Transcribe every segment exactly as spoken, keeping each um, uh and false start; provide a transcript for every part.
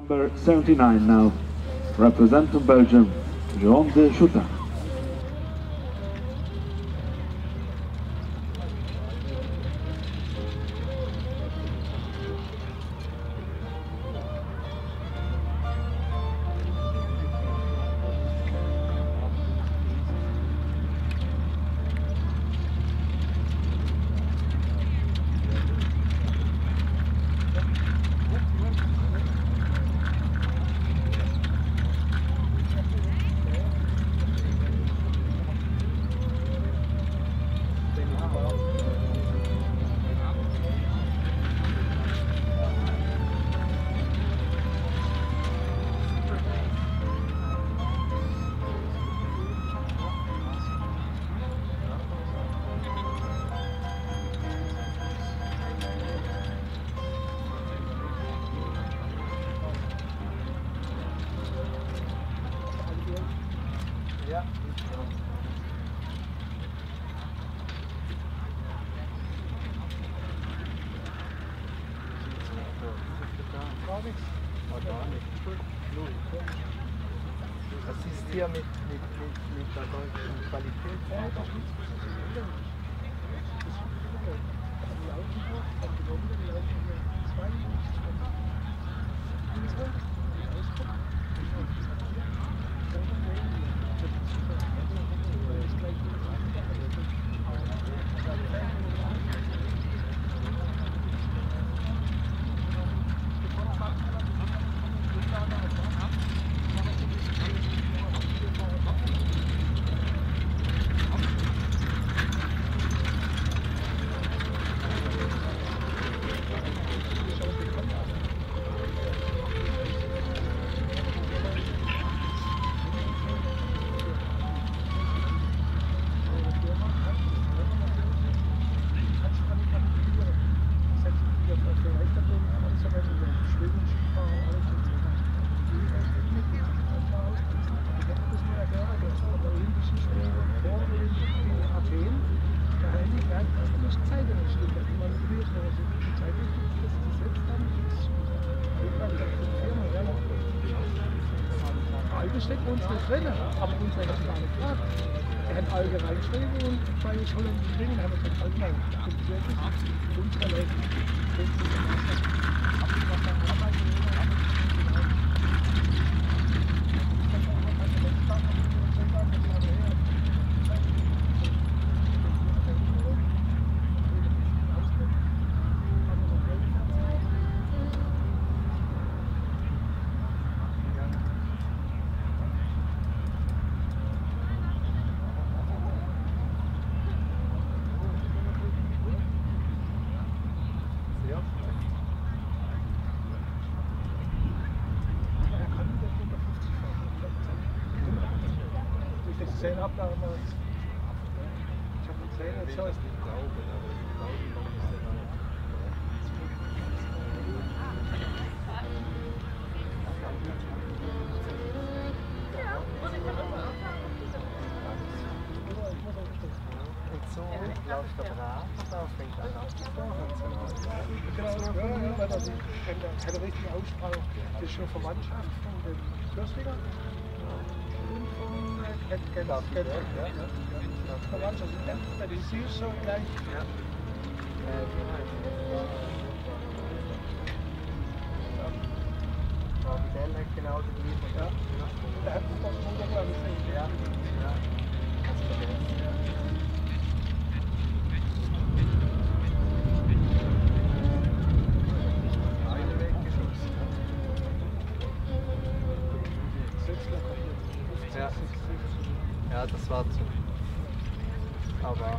Number seventy-nine now, representing Belgium, Jérôme de Schutter. Ja. Gar nichts. Gar nichts. Null. Was ist hier mit, mit, mit, mit der deutschen Qualität? Ja, das ist steckt uns nicht drin, aber uns hat gar nicht gefragt. Er hat Alge reingeschrieben und bei holländischen Dingen haben wir gesagt, halt nein, das ist wirklich unsere Leute. Das ist der Master. Was dann arbeiten gesehen habe, da immer. Ich habe gesehen, jetzt heißt es. Und so läuft der Draht, da fängt an abzufahren. Genau, ja, ja, weil das keine richtige Aussprache. Das ist schon Verwandtschaft von dem Fürstlinger. Und vom Geld. Verwandtschaft. Das ist süß so gleich. Ja. Der hat genau die gleiche. Ja. Der hat das wunderbar gesehen. Ja. Ja. Ja. Ja, das war zu. Aber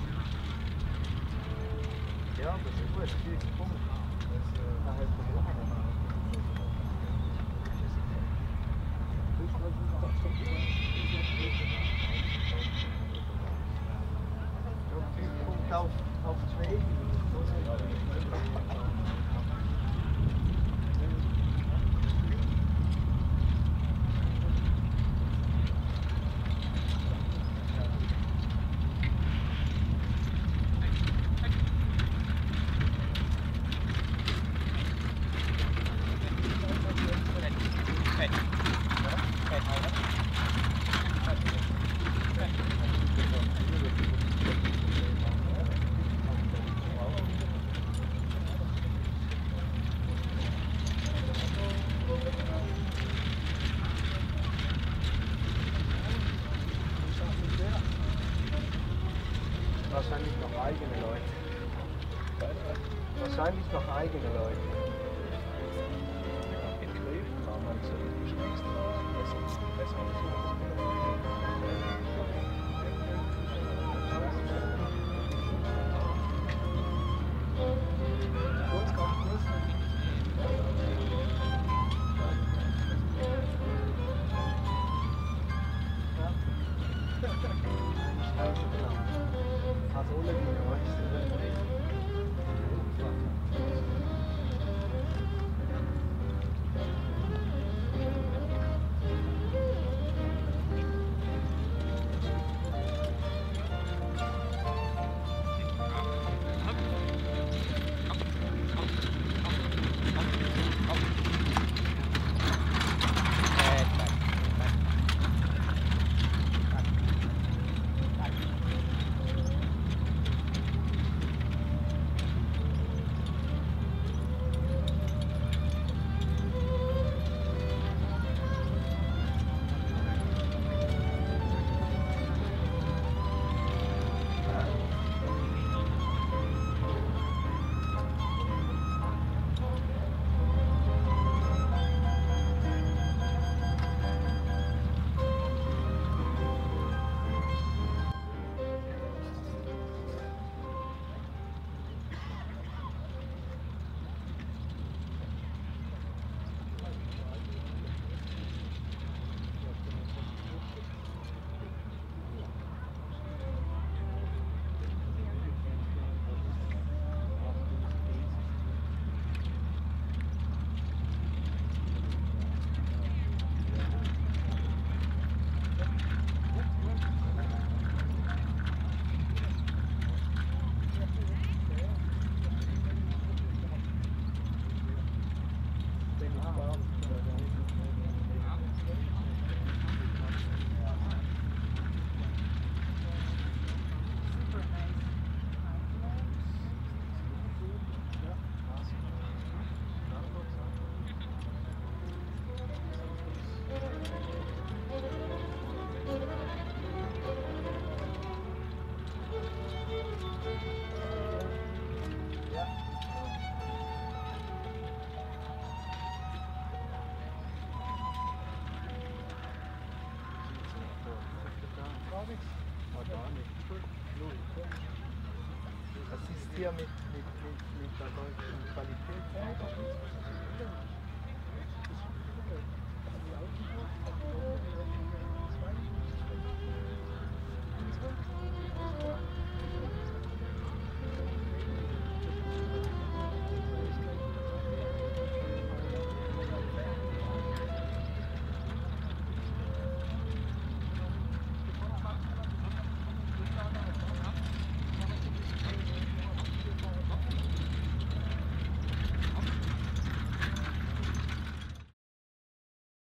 ja, das ist gut. Viel Punkt. Das heißt, Punkt auf, auf zwei. eigene Leute. Wahrscheinlich noch eigene Leute. Also ohne die Geräusche. Das ist hier mit, mit, mit, mit der deutschen Qualität.